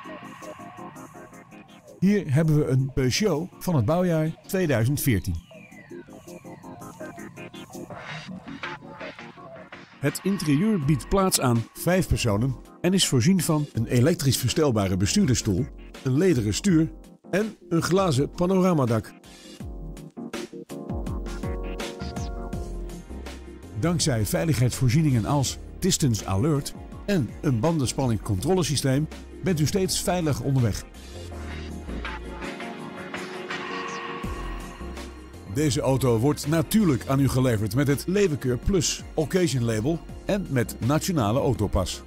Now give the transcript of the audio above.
Hier hebben we een Peugeot van het bouwjaar 2014. Het interieur biedt plaats aan 5 personen en is voorzien van een elektrisch verstelbare bestuurdersstoel, een lederen stuur en een glazen panoramadak. Dankzij veiligheidsvoorzieningen als Distance Alert en een bandenspanning controlesysteem bent u steeds veilig onderweg. Deze auto wordt natuurlijk aan u geleverd met het Levenkeur Plus Occasion Label en met Nationale Autopas.